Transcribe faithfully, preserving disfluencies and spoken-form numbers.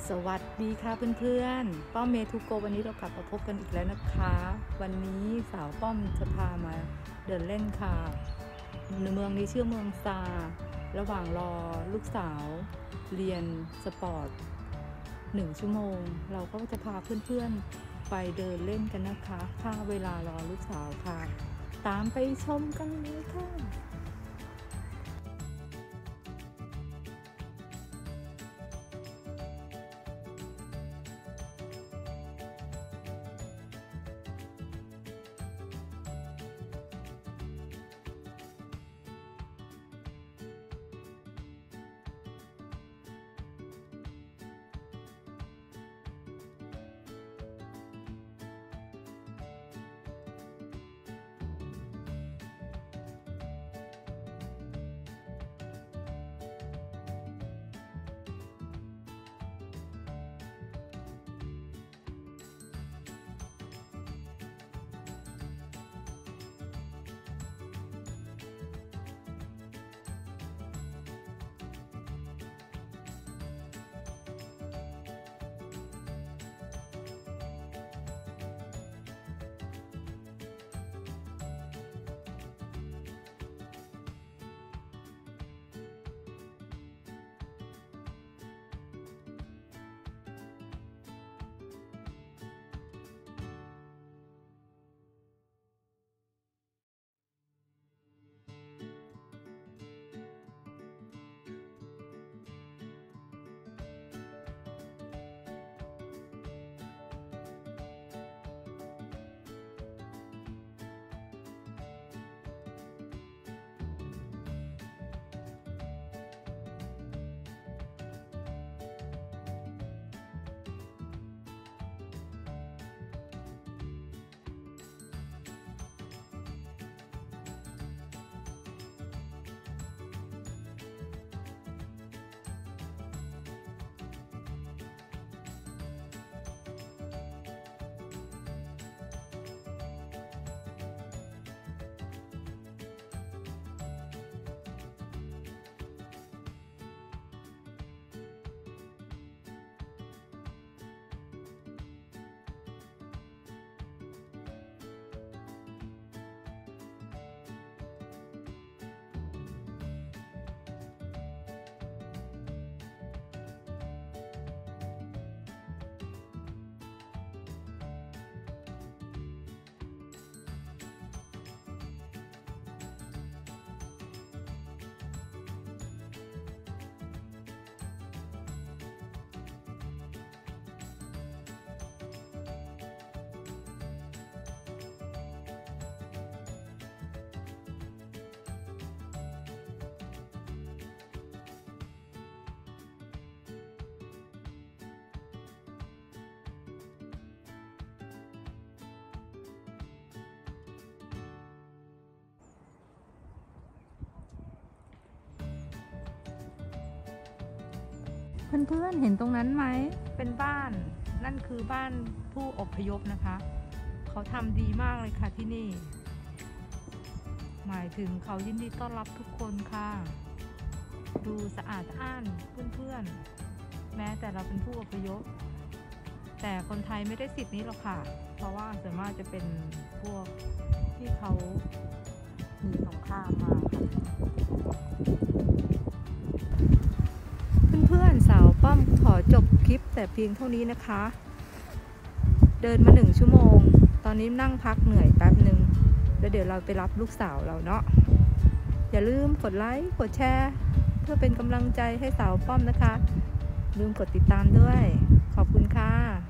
สวัสดีค่ะเพื่อนๆป้อมเมทูโกวันนี้เรากลับมาพบกันอีกแล้วนะคะวันนี้สาวป้อมจะพามาเดินเล่นค่ะในเมืองนี้ชื่อเมืองซาระหว่างรอลูกสาวเรียนสปอร์ตหนึ่งชั่วโมงเราก็จะพาเพื่อนๆไปเดินเล่นกันนะคะค่าเวลารอลูกสาวค่ะตามไปชมกันเลยค่ะเพื่อนๆเห็นตรงนั้นไหมเป็นบ้านนั่นคือบ้านผู้อพยพนะคะเขาทำดีมากเลยค่ะที่นี่หมายถึงเขายินดีต้อนรับทุกคนค่ะดูสะอาดอ้านเพื่อนๆแม้แต่เราเป็นผู้อพยพแต่คนไทยไม่ได้สิทธิ์นี้หรอกค่ะเพราะว่าส่วนมากจะเป็นพวกที่เขาหนีสงครามมาค่ะเพื่อนๆสาวป้อมขอจบคลิปแต่เพียงเท่านี้นะคะเดินมาหนึ่งชั่วโมงตอนนี้นั่งพักเหนื่อยแป๊บหนึ่งแล้วเดี๋ยวเราไปรับลูกสาวเราเนาะอย่าลืมกดไลค์กดแชร์เพื่อเป็นกำลังใจให้สาวป้อมนะคะลืมกดติดตามด้วยขอบคุณค่ะ